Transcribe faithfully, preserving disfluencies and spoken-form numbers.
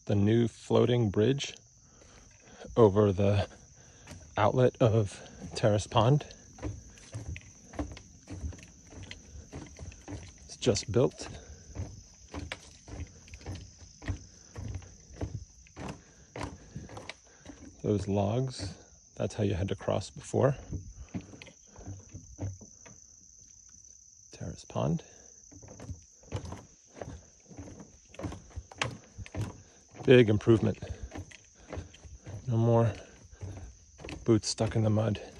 the new floating bridge over the outlet of Terrace Pond. It's just built. Those logs, that's how you had to cross before. Terrace Pond. Big improvement. No more boots stuck in the mud.